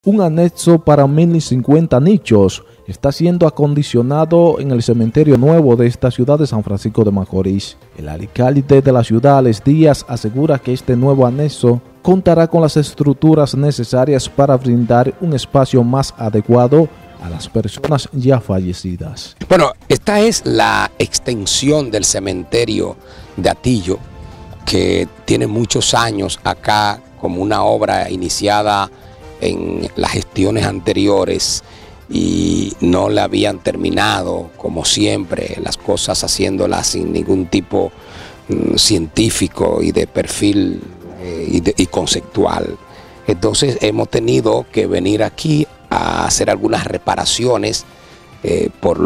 Un anexo para 1.050 nichos está siendo acondicionado en el cementerio nuevo de esta ciudad de San Francisco de Macorís. El alcalde de la ciudad, Alex Díaz, asegura que este nuevo anexo contará con las estructuras necesarias para brindar un espacio más adecuado a las personas ya fallecidas. Bueno, esta es la extensión del cementerio de Atillo, que tiene muchos años acá como una obra iniciada en las gestiones anteriores y no la habían terminado, como siempre, las cosas haciéndolas sin ningún tipo científico y de perfil y conceptual. Entonces hemos tenido que venir aquí a hacer algunas reparaciones por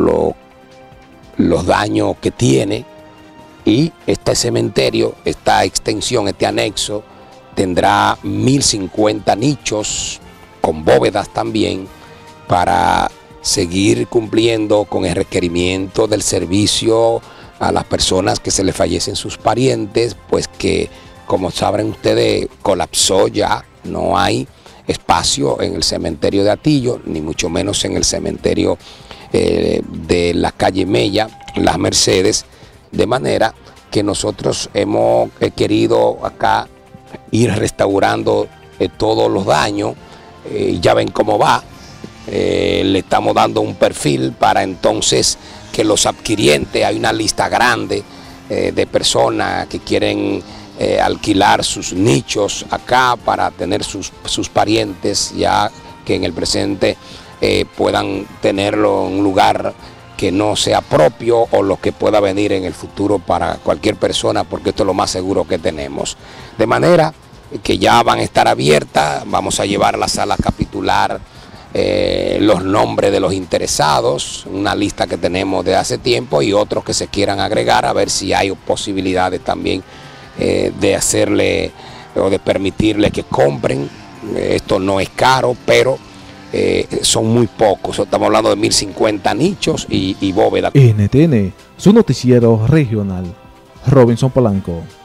los daños que tiene, y este cementerio, esta extensión, este anexo, tendrá 1.050 nichos con bóvedas también para seguir cumpliendo con el requerimiento del servicio a las personas que se les fallecen sus parientes, pues que, como saben ustedes, colapsó ya, no hay espacio en el cementerio de Atillo, ni mucho menos en el cementerio de la calle Mella, Las Mercedes, de manera que nosotros hemos querido acá ir restaurando todos los daños. Ya ven cómo va, le estamos dando un perfil para entonces que los adquirientes, hay una lista grande de personas que quieren alquilar sus nichos acá para tener sus parientes, ya que en el presente puedan tenerlo en un lugar que no sea propio, o lo que pueda venir en el futuro para cualquier persona, porque esto es lo más seguro que tenemos. De manera que ya van a estar abiertas, vamos a llevar a la sala capitular los nombres de los interesados, una lista que tenemos de hace tiempo, y otros que se quieran agregar, a ver si hay posibilidades también de hacerle o de permitirle que compren. Esto no es caro, pero son muy pocos. Estamos hablando de 1.050 nichos y bóvedas. NTN, su noticiero regional. Robinson Polanco.